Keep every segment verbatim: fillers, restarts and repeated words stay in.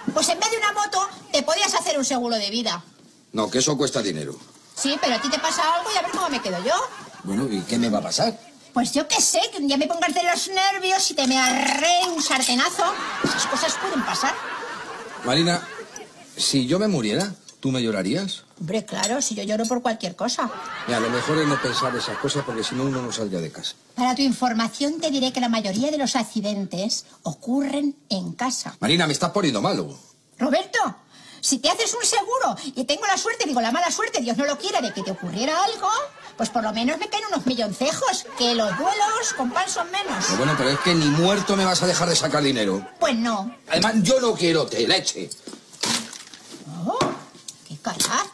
Pues en vez de una moto, te podías hacer un seguro de vida. No, que eso cuesta dinero. Sí, pero a ti te pasa algo y a ver cómo me quedo yo. Bueno, ¿y qué me va a pasar? Pues yo qué sé, que un día me pongas de los nervios y te me arree un sartenazo. Esas cosas pueden pasar. Marina, si yo me muriera, ¿tú me llorarías? Hombre, claro, si yo lloro por cualquier cosa. Mira, lo mejor es no pensar esas cosas porque si no uno no saldría de casa. Para tu información te diré que la mayoría de los accidentes ocurren en casa. Marina, me estás poniendo malo. Roberto, si te haces un seguro y tengo la suerte, digo la mala suerte, Dios no lo quiera, de que te ocurriera algo, pues por lo menos me caen unos milloncejos, que los duelos con pan son menos. Pero bueno, pero es que ni muerto me vas a dejar de sacar dinero. Pues no. Además, yo no quiero té, leche. Oh, qué carácter.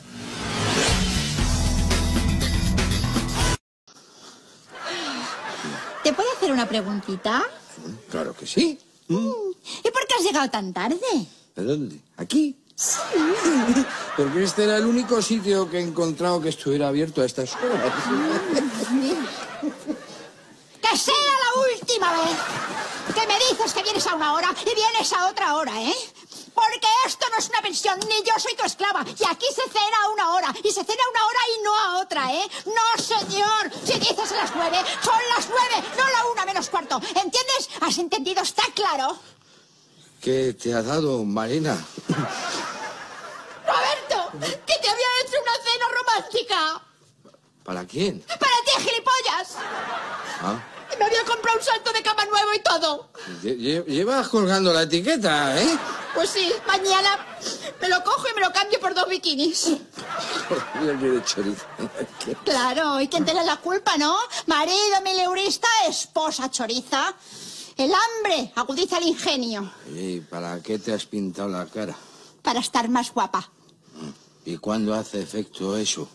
¿Te puedo hacer una preguntita? Claro que sí. Mm. ¿Y por qué has llegado tan tarde? ¿De dónde? ¿Aquí? Sí. Porque este era el único sitio que he encontrado que estuviera abierto a estas horas. ¡Que sea la última vez que me dices que vienes a una hora y vienes a otra hora, eh! Porque esto no es una pensión, ni yo soy tu esclava. Y aquí se cena a una hora, y se cena a una hora y no a otra, ¿eh? No, señor. Si dices a las nueve, son las nueve, no la una menos cuarto. ¿Entiendes? ¿Has entendido? ¿Está claro? ¿Qué te ha dado, Marina? ¡Roberto! ¡Que te había hecho una cena romántica! ¿Para quién? ¡Para ti, gilipollas! Ah. Y me había comprado un salto de cama nuevo y todo. Lle- Llevas colgando la etiqueta, ¿eh? Pues sí, mañana me lo cojo y me lo cambio por dos bikinis. Yo quiero chorizo. Claro, ¿y quién tiene la culpa, no? Marido mileurista, esposa choriza. El hambre agudiza el ingenio. ¿Y para qué te has pintado la cara? Para estar más guapa. ¿Y cuándo hace efecto eso?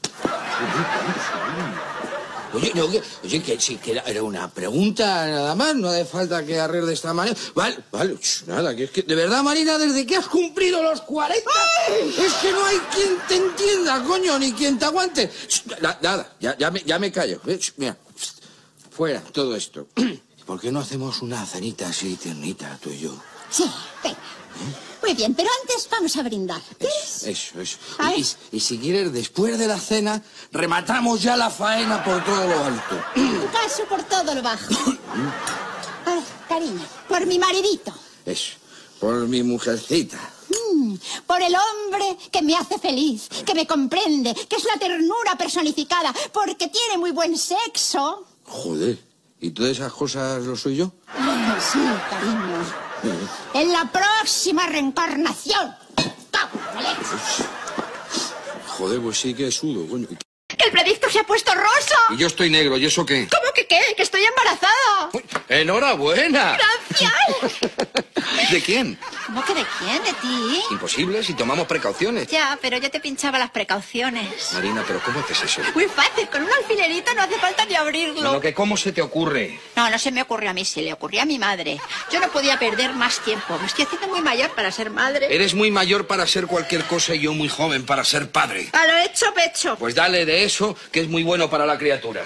Oye, no, que, oye, que sí, que era, era una pregunta nada más, no hace falta que arregles de esta manera. Vale, vale, ch, nada, que es que, de verdad, Marina, desde que has cumplido los cuarenta, ¡ay! Es que no hay quien te entienda, coño, ni quien te aguante. Ch, na, nada, ya, ya, me, ya me callo. Eh, ch, mira, fuera todo esto. ¿Por qué no hacemos una cenita así tiernita, tú y yo? Sí, venga. Muy bien, pero antes vamos a brindar. Eso, eso, eso. Ay. Y, y si quieres, después de la cena, rematamos ya la faena por todo lo alto. Un caso por todo lo bajo. Ay, cariño, por mi maridito. Eso, por mi mujercita. Mm, por el hombre que me hace feliz, que me comprende, que es la ternura personificada, porque tiene muy buen sexo. Joder, ¿y todas esas cosas lo soy yo? Ay, sí, cariño. En la próxima reencarnación. ¡Cago en la leche! Joder, pues sí que sudo, coño. ¡Que el predicto se ha puesto rosa! Y yo estoy negro, ¿y eso qué? ¿Cómo que qué? ¡Que estoy embarazada! Uy, ¡enhorabuena! ¡Gracias! ¿De quién? ¿Cómo que de quién? ¿De ti? Imposible si tomamos precauciones. Ya, pero yo te pinchaba las precauciones. Marina, ¿pero cómo haces eso? Muy fácil, con un alfilerito no hace falta ni abrirlo. No, no, que ¿cómo se te ocurre? No, no se me ocurrió a mí, se le ocurrió a mi madre. Yo no podía perder más tiempo. Me estoy haciendo muy mayor para ser madre. Eres muy mayor para ser cualquier cosa y yo muy joven para ser padre. A lo hecho, pecho. Pues dale de eso, que es muy bueno para la criatura.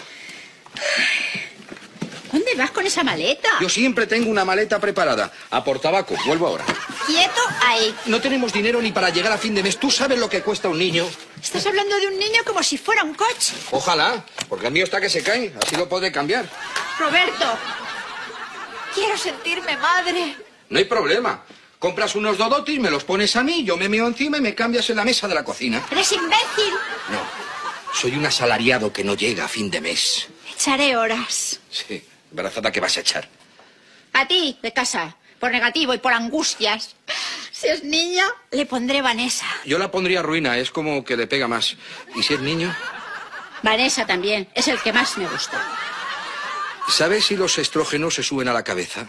¿Dónde vas con esa maleta? Yo siempre tengo una maleta preparada. A por tabaco, vuelvo ahora. Quieto ahí. No tenemos dinero ni para llegar a fin de mes. ¿Tú sabes lo que cuesta un niño? Estás hablando de un niño como si fuera un coche. Ojalá, porque el mío está que se cae. Así lo podré cambiar. Roberto, quiero sentirme madre. No hay problema. Compras unos dodotis, me los pones a mí, yo me meo encima y me cambias en la mesa de la cocina. ¿Eres imbécil? No, soy un asalariado que no llega a fin de mes. Echaré horas. Sí, embarazada que vas a echar. A ti, de casa, por negativo y por angustias. Si es niña, le pondré Vanessa. Yo la pondría ruina, es como que le pega más. ¿Y si es niño? Vanessa también, es el que más me gusta. ¿Sabes si los estrógenos se suben a la cabeza?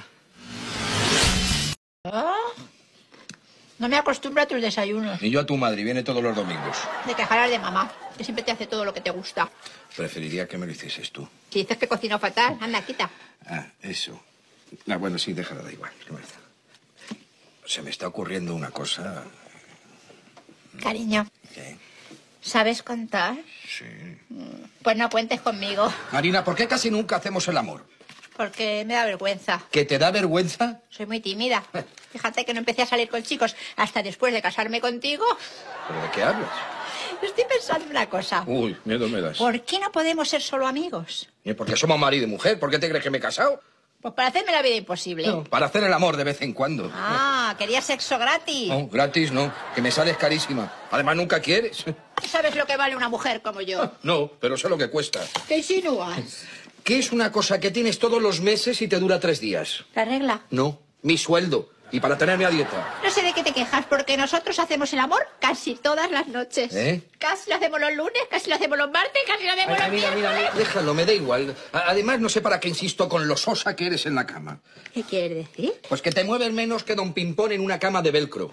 ¿Ah? No me acostumbro a tus desayunos. Ni yo a tu madre, viene todos los domingos. De quejarás de mamá, que siempre te hace todo lo que te gusta. Preferiría que me lo hicieses tú. Si dices que cocino fatal, anda, quita. Ah, eso. Ah, bueno, sí, déjala, da igual. No verdad. Se me está ocurriendo una cosa. Cariño, ¿Qué? ¿sabes contar? Sí. Pues no cuentes conmigo. Marina, ¿por qué casi nunca hacemos el amor? Porque me da vergüenza. ¿Que te da vergüenza? Soy muy tímida. Fíjate que no empecé a salir con chicos hasta después de casarme contigo. ¿Pero de qué hablas? Estoy pensando una cosa. Uy, miedo me das. ¿Por qué no podemos ser solo amigos? ¿Y porque somos marido y mujer? ¿Por qué te crees que me he casado? Pues para hacerme la vida imposible. No, para hacer el amor de vez en cuando. Ah, querías sexo gratis. No, gratis no, que me sales carísima. Además, nunca quieres. ¿Sabes lo que vale una mujer como yo? No, pero sé lo que cuesta. ¿Qué insinúas? ¿Qué es una cosa que tienes todos los meses y te dura tres días? ¿La regla? No, mi sueldo. Y para tenerme a dieta. No sé de qué te quejas, porque nosotros hacemos el amor casi todas las noches. ¿Eh? Casi lo hacemos los lunes, casi lo hacemos los martes, casi lo hacemos Ay, los mira, mira, miércoles. mira, déjalo, me da igual. A- Además, no sé para qué insisto con lo sosa que eres en la cama. ¿Qué quieres decir? Pues que te mueves menos que Don Pimpón en una cama de velcro.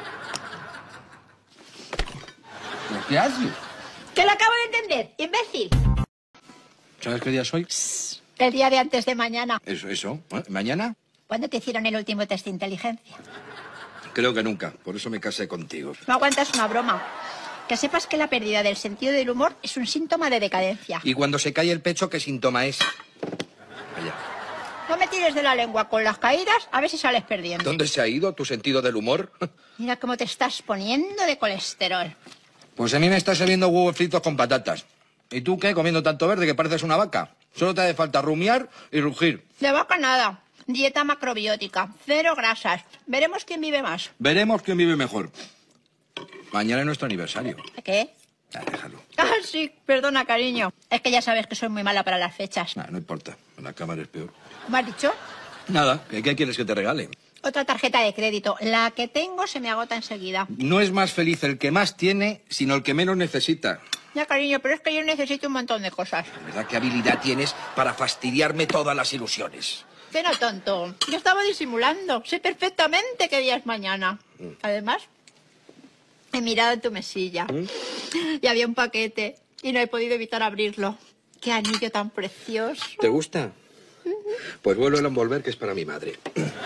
¿Pero qué haces? Que lo acabo de entender, imbécil. ¿Sabes qué día soy? El día de antes de mañana. Eso, eso. ¿Eh? ¿Mañana? ¿Cuándo te hicieron el último test de inteligencia? Creo que nunca. Por eso me casé contigo. No aguantas una broma. Que sepas que la pérdida del sentido del humor es un síntoma de decadencia. Y cuando se cae el pecho, ¿qué síntoma es? Vaya. No me tires de la lengua con las caídas, a ver si sales perdiendo. ¿Dónde se ha ido tu sentido del humor? Mira cómo te estás poniendo de colesterol. Pues a mí me está saliendo huevos fritos con patatas. ¿Y tú qué? Comiendo tanto verde que pareces una vaca. Solo te hace falta rumiar y rugir. De vaca nada. Dieta macrobiótica. Cero grasas. Veremos quién vive más. Veremos quién vive mejor. Mañana es nuestro aniversario. ¿Qué? Ah, déjalo. Ah, sí. Perdona, cariño. Es que ya sabes que soy muy mala para las fechas. Nah, no importa. En la cámara es peor. ¿Me has dicho? Nada. ¿Qué, qué quieres que te regale? Otra tarjeta de crédito. La que tengo se me agota enseguida. No es más feliz el que más tiene, sino el que menos necesita. Ya, cariño, pero es que yo necesito un montón de cosas. ¿Verdad qué habilidad tienes para fastidiarme todas las ilusiones? Que no, tonto. Yo estaba disimulando. Sé perfectamente qué día es mañana. Además, he mirado en tu mesilla y había un paquete y no he podido evitar abrirlo. Qué anillo tan precioso. ¿Te gusta? Pues vuelvo a envolver, que es para mi madre.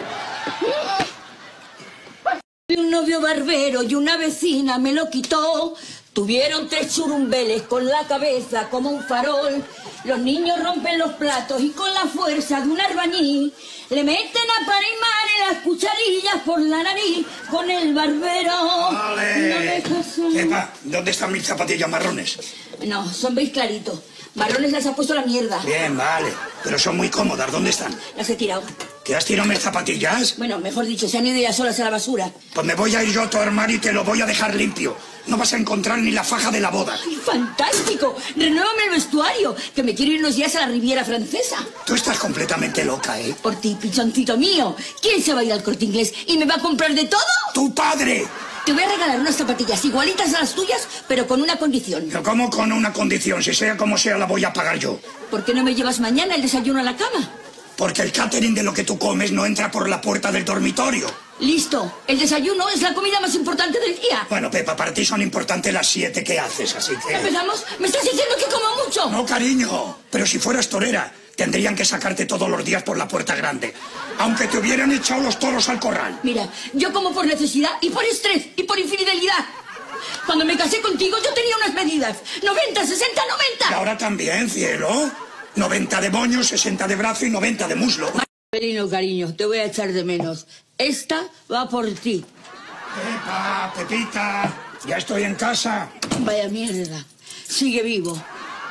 Un novio barbero y una vecina me lo quitó. Tuvieron tres churumbeles con la cabeza como un farol. Los niños rompen los platos y con la fuerza de un albañil le meten a par y mare las cucharillas por la nariz con el barbero. ¡Vale! No Epa, ¿dónde están mis zapatillas marrones? No, son beige clarito. Marrones las ha puesto la mierda. Bien, vale. Pero son muy cómodas. ¿Dónde están? Las he tirado. ¿Te has tirado mis zapatillas? Bueno, mejor dicho, se han ido ya solas a la basura. Pues me voy a ir yo a tu armario y te lo voy a dejar limpio. No vas a encontrar ni la faja de la boda. ¡Ay, fantástico! Renuévame el vestuario, que me quiero ir unos días a la Riviera Francesa. Tú estás completamente loca, ¿eh? Por ti, pichoncito mío. ¿Quién se va a ir al Corte Inglés y me va a comprar de todo? ¡Tu padre! Te voy a regalar unas zapatillas igualitas a las tuyas, pero con una condición. Pero ¿cómo con una condición? Si sea como sea, la voy a pagar yo. ¿Por qué no me llevas mañana el desayuno a la cama? Porque el catering de lo que tú comes no entra por la puerta del dormitorio. Listo. El desayuno es la comida más importante del día. Bueno, Pepa, para ti son importantes las siete que haces, así que... ¿Empezamos? ¿Me estás diciendo que como mucho? No, cariño. Pero si fueras torera, tendrían que sacarte todos los días por la puerta grande. Aunque te hubieran echado los toros al corral. Mira, yo como por necesidad y por estrés y por infidelidad. Cuando me casé contigo yo tenía unas medidas. noventa, sesenta, Y noventa. ahora también, cielo. noventa de moño, sesenta de brazo y noventa de muslo. Marcelino, cariño, te voy a echar de menos. Esta va por ti. Pepa, Pepita, ya estoy en casa. Vaya mierda. Sigue vivo.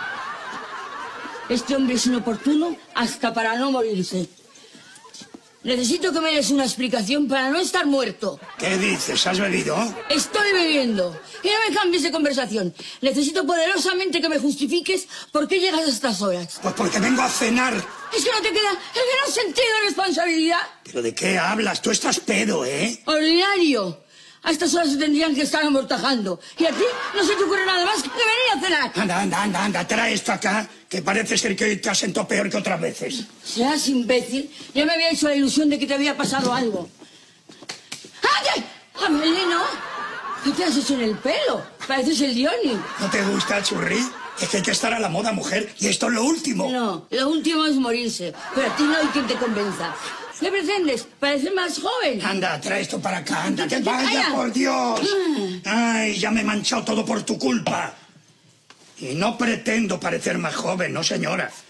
Este hombre es inoportuno hasta para no morirse. Necesito que me des una explicación para no estar muerto. ¿Qué dices? ¿Has bebido? Estoy bebiendo. Y no me cambies de conversación. Necesito poderosamente que me justifiques por qué llegas a estas horas. Pues porque vengo a cenar. Es que no te queda el menor sentido de responsabilidad. ¿Pero de qué hablas? Tú estás pedo, ¿eh? Ordinario. A estas horas se tendrían que estar amortajando. Y a ti no se te ocurre nada más que venir a cenar. Anda, anda, anda, anda, trae esto acá, que parece ser que hoy te has sentado peor que otras veces. Seas imbécil. Ya me había hecho la ilusión de que te había pasado algo. ¡Ay! ¡Amelino! ¿Qué te has hecho en el pelo? Pareces el Dioni. ¿No te gusta, churri? Es que hay que estar a la moda, mujer, y esto es lo último. No, lo último es morirse. Pero a ti no hay quien te convenza. ¿Qué pretendes? Pareces más joven. Anda, trae esto para acá, anda, que Calla. vaya, por Dios. Ay, ya me he manchado todo por tu culpa. Y no pretendo parecer más joven, no, señora.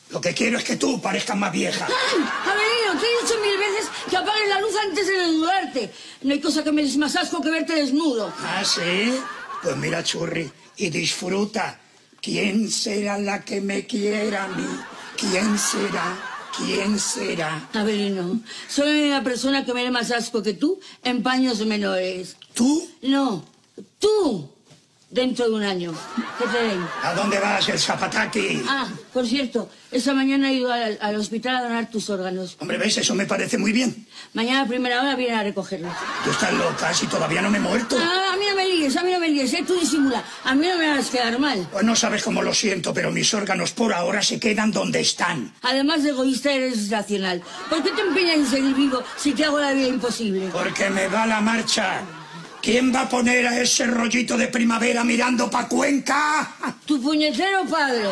Lo que quiero es que tú parezcas más vieja. ¡Ay! Avelino, te he dicho mil veces que apagues la luz antes de desnudarte. No hay cosa que me des más asco que verte desnudo. ¿Ah, sí? Pues mira, churri, y disfruta. ¿Quién será la que me quiera a mí? ¿Quién será? ¿Quién será? Avelino, soy una persona que me dé más asco que tú en paños menores. ¿Tú? No, tú. Dentro de un año. ¿Qué te den? ¿A dónde vas, el zapataki? Ah, por cierto, esta mañana he ido al, al hospital a donar tus órganos. Hombre, ¿ves? Eso me parece muy bien. Mañana a primera hora vienen a recogerlos. Tú estás loca, si todavía no me he muerto. Ah, a mí no me líes, a mí no me líes, ¿eh? Tú disimula. A mí no me vas a quedar mal. Pues no sabes cómo lo siento, pero mis órganos por ahora se quedan donde están. Además de egoísta, eres racional. ¿Por qué te empeñas en seguir vivo si te hago la vida imposible? Porque me va la marcha. ¿Quién va a poner a ese rollito de primavera mirando pa' Cuenca? Tu puñetero padre.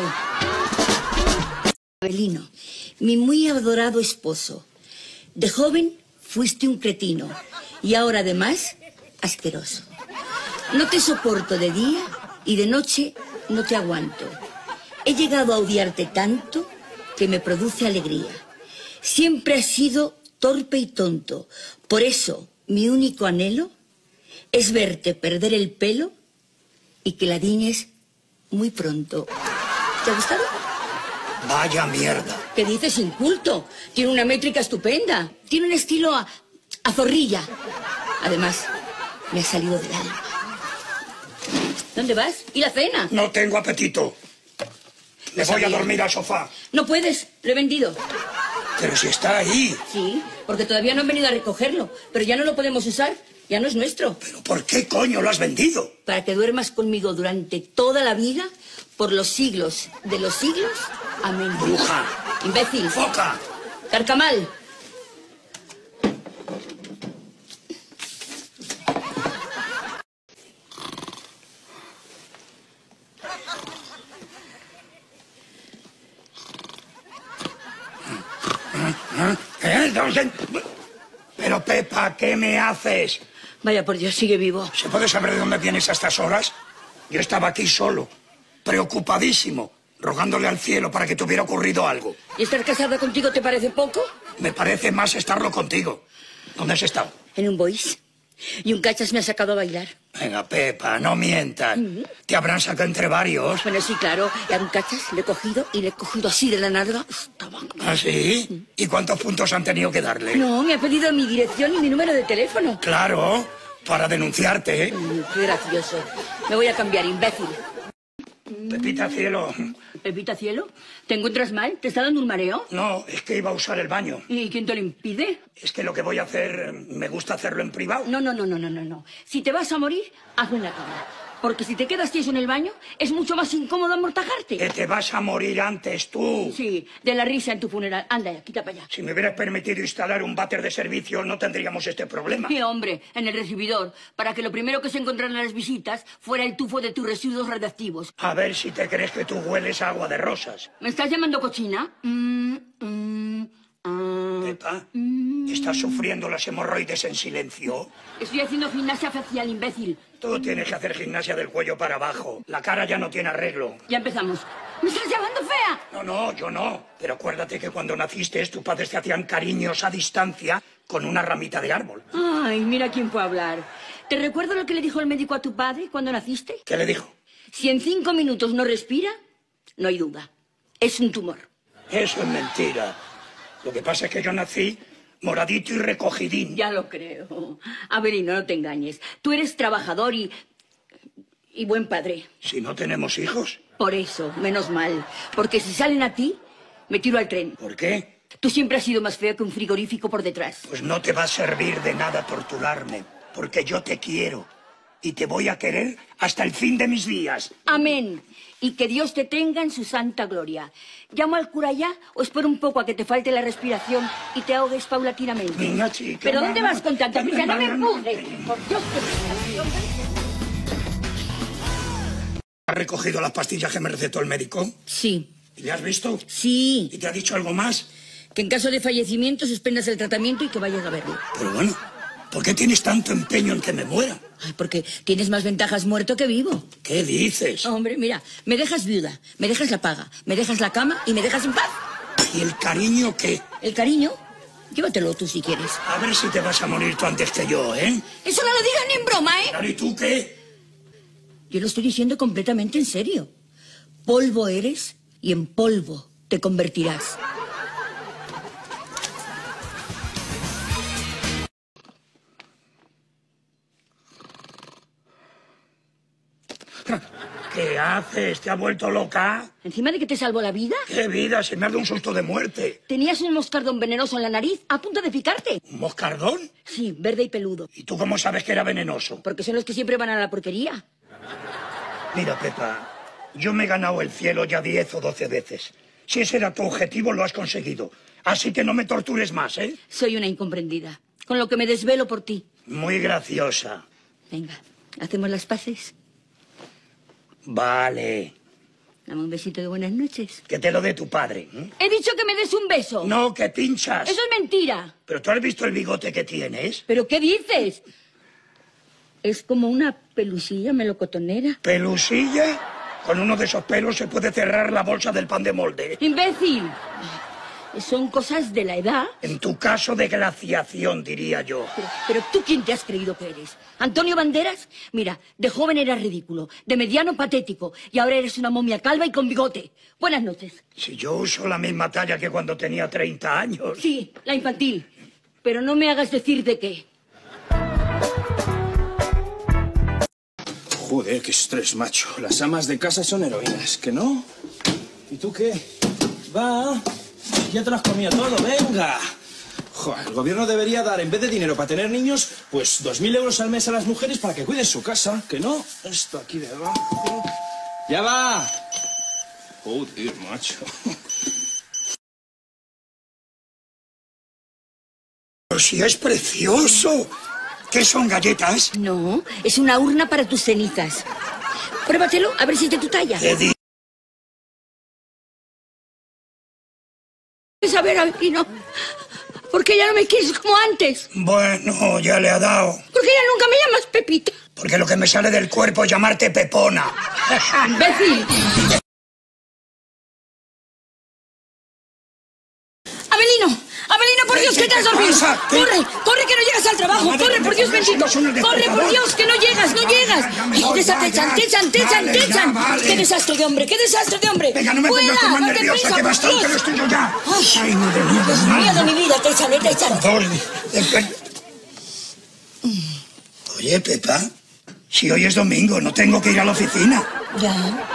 Avelino, mi muy adorado esposo. De joven fuiste un cretino y ahora además asqueroso. No te soporto de día y de noche no te aguanto. He llegado a odiarte tanto que me produce alegría. Siempre has sido torpe y tonto. Por eso, mi único anhelo es verte perder el pelo y que la diñes muy pronto. ¿Te ha gustado? Vaya mierda. ¿Qué dices, inculto? Tiene una métrica estupenda. Tiene un estilo a, a zorrilla. Además, me ha salido del alma. ¿Dónde vas? ¿Y la cena? No tengo apetito. Me voy a dormir al sofá. No puedes, lo he vendido. Pero si está ahí. Sí, porque todavía no han venido a recogerlo. Pero ya no lo podemos usar. Ya no es nuestro. ¿Pero por qué coño lo has vendido? Para que duermas conmigo durante toda la vida, por los siglos de los siglos. Amén. Bruja. Imbécil. Foca. Carcamal. ¿Eh? Pero, Pepa, ¿qué me haces? Vaya por Dios, sigue vivo. ¿Se puede saber de dónde vienes a estas horas? Yo estaba aquí solo, preocupadísimo, rogándole al cielo para que te hubiera ocurrido algo. ¿Y estar casada contigo te parece poco? Me parece más estarlo contigo. ¿Dónde has estado? En un bois. Y un cachas me ha sacado a bailar. Venga, Pepa, no mientas. Uh-huh. Te habrán sacado entre varios. Bueno, sí, claro. Y a un cachas le he cogido y le he cogido así de la nalga. ¿Ah, sí? Uh-huh. ¿Y cuántos puntos han tenido que darle? No, me ha pedido mi dirección y mi número de teléfono. Claro, para denunciarte, ¿eh? Mm, qué gracioso. Me voy a cambiar, imbécil. Pepita Cielo. ¿Pepita Cielo? ¿Te encuentras mal? ¿Te está dando un mareo? No, es que iba a usar el baño. ¿Y quién te lo impide? Es que lo que voy a hacer, me gusta hacerlo en privado. No, no, no, no, no, no, no. Si te vas a morir, hazlo en la cama. Porque si te quedas tieso en el baño, es mucho más incómodo amortajarte. Que te vas a morir antes tú. Sí, de la risa en tu funeral. Anda, ya, quita para allá. Si me hubieras permitido instalar un váter de servicio, no tendríamos este problema. Sí, hombre, en el recibidor, para que lo primero que se encontraran las visitas fuera el tufo de tus residuos radiactivos. A ver si te crees que tú hueles a agua de rosas. ¿Me estás llamando cochina? Mm, mm, mm, Pepa, mm. ¿estás sufriendo las hemorroides en silencio? Estoy haciendo gimnasia facial, imbécil. Tú tienes que hacer gimnasia del cuello para abajo. La cara ya no tiene arreglo. Ya empezamos. ¿Me estás llamando fea? No, no, yo no. Pero acuérdate que cuando naciste, tus padres te hacían cariños a distancia con una ramita de árbol. Ay, mira quién puede hablar. ¿Te recuerdo lo que le dijo el médico a tu padre cuando naciste? ¿Qué le dijo? Si en cinco minutos no respira, no hay duda. Es un tumor. Eso es mentira. Lo que pasa es que yo nací moradito y recogidín. Ya lo creo. Avelino, no te engañes. Tú eres trabajador y... y buen padre. Si no tenemos hijos. Por eso, menos mal. Porque si salen a ti, me tiro al tren. ¿Por qué? Tú siempre has sido más feo que un frigorífico por detrás. Pues no te va a servir de nada torturarme, porque yo te quiero. Y te voy a querer hasta el fin de mis días. Amén. Y que Dios te tenga en su santa gloria. ¿Llamo al cura ya o espero un poco a que te falte la respiración y te ahogues paulatinamente? Niña chica. ¿Pero dónde vas con tanta prisa? ¡No me empujes! ¡Por Dios que me... ¿Has recogido las pastillas que me recetó el médico? Sí. ¿Y le has visto? Sí. ¿Y te ha dicho algo más? Que en caso de fallecimiento suspendas el tratamiento y que vayas a verlo. Pero bueno, ¿Por qué tienes tanto empeño en que me muera? Ay, porque tienes más ventajas muerto que vivo. ¿Qué dices? Hombre, mira, me dejas viuda, me dejas la paga, me dejas la cama y me dejas en paz. ¿Y el cariño qué? El cariño, llévatelo tú si quieres. A ver si te vas a morir tú antes que yo, ¿eh? Eso no lo digas ni en broma, ¿eh? Claro, ¿y tú qué? Yo lo estoy diciendo completamente en serio. Polvo eres y en polvo te convertirás. ¿Qué haces? ¿Te has vuelto loca? ¿Encima de que te salvo la vida? ¡Qué vida! Se me ha dado un susto de muerte. Tenías un moscardón venenoso en la nariz a punto de picarte. ¿Un moscardón? Sí, verde y peludo. ¿Y tú cómo sabes que era venenoso? Porque son los que siempre van a la porquería. Mira, Pepa, yo me he ganado el cielo ya diez o doce veces. Si ese era tu objetivo, lo has conseguido. Así que no me tortures más, ¿eh? Soy una incomprendida, con lo que me desvelo por ti. Muy graciosa. Venga, ¿hacemos las paces? Vale. Dame un besito de buenas noches. Que te lo dé tu padre. ¿eh? He dicho que me des un beso. No, que pinchas. Eso es mentira. ¿Pero tú has visto el bigote que tienes? ¿Pero qué dices? Es como una pelusilla melocotonera. ¿Pelusilla? Con uno de esos pelos se puede cerrar la bolsa del pan de molde. ¡Imbécil! Son cosas de la edad. En tu caso, de glaciación, diría yo. Pero, pero tú, ¿quién te has creído que eres? ¿Antonio Banderas? Mira, de joven eras ridículo, de mediano patético, y ahora eres una momia calva y con bigote. Buenas noches. Si yo uso la misma talla que cuando tenía treinta años. Sí, la infantil. Pero no me hagas decir de qué. Joder, qué estrés, macho. Las amas de casa son heroínas, ¿que no? ¿Y tú qué? Va, ya te lo has comido todo, venga. Joder, el gobierno debería dar, en vez de dinero para tener niños, pues dos mil euros al mes a las mujeres para que cuiden su casa, ¿que no? Esto aquí debajo. ¡Ya va! Joder, macho. Pero si es precioso. ¿Qué son, galletas? No, es una urna para tus cenizas. Pruébatelo, a ver si es de tu talla. ¿Qué di- A ver, Abelino, ¿por qué ya no me quieres como antes? Bueno, ya le ha dado. ¿Por qué ya nunca me llamas Pepita? Porque lo que me sale del cuerpo es llamarte Pepona. ¡Imbécil! ¡Abelino! ¡Abelino, por Dios, que te has dormido! pasa? ¿Qué? ¡Corre! ¡Corre, que no llegas al trabajo! Madre, ¡Corre, por Dios déjame, bendito! si no son el ¡Corre, por despertador. Dios, que no llegas, no llegas! Ya me ¡Ay, voy, te echan, ya, te echan, ya. te echan, te echan, Vale, te ya, echan! vale. ¡Qué desastre de hombre, qué desastre de hombre! Venga, no me ¡Fuera! pongas tú más ¡Date nerviosa, prisa, que por bastante Dios! lo estoy yo ya. Ay, Ay, madre mía, Dios mío de mi vida, te echan, te echan. Por favor, desper- Oye, Pepa, si hoy es domingo, no tengo que ir a la oficina. Ya.